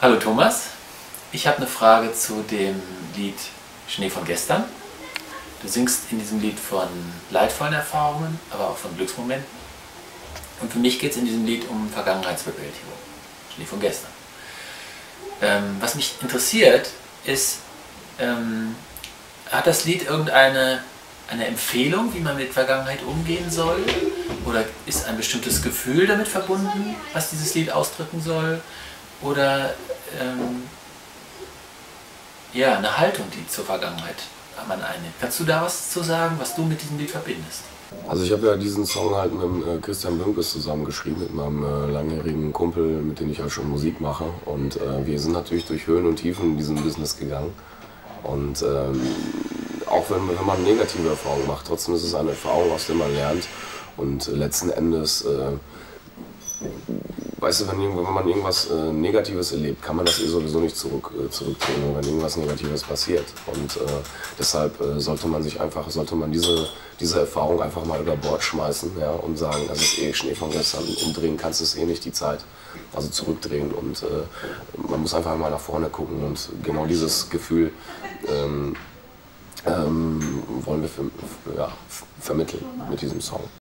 Hallo Thomas, ich habe eine Frage zu dem Lied Schnee von gestern. Du singst in diesem Lied von leidvollen Erfahrungen, aber auch von Glücksmomenten. Und für mich geht es in diesem Lied um Vergangenheitsbewältigung. Schnee von gestern. Was mich interessiert ist, hat das Lied irgendeine Empfehlung, wie man mit Vergangenheit umgehen soll? Oder ist ein bestimmtes Gefühl damit verbunden, was dieses Lied ausdrücken soll? Oder ja, eine Haltung, die zur Vergangenheit man einnimmt. Kannst du da was zu sagen, was du mit diesem Lied verbindest? Also ich habe ja diesen Song halt mit Christian Bönkes zusammengeschrieben, mit meinem langjährigen Kumpel, mit dem ich halt schon Musik mache. Und wir sind natürlich durch Höhen und Tiefen in diesem Business gegangen. Und auch wenn man negative Erfahrungen macht, trotzdem ist es eine Erfahrung, aus der man lernt. Und letzten Endes, weißt du, wenn man irgendwas Negatives erlebt, kann man das sowieso nicht zurückdrehen, wenn irgendwas Negatives passiert. Und deshalb sollte man diese Erfahrung einfach mal über Bord schmeißen, ja, und sagen, das ist eh Schnee von gestern, umdrehen kannst du es eh nicht die Zeit. Also zurückdrehen, und man muss einfach mal nach vorne gucken, und genau dieses Gefühl wollen wir vermitteln mit diesem Song.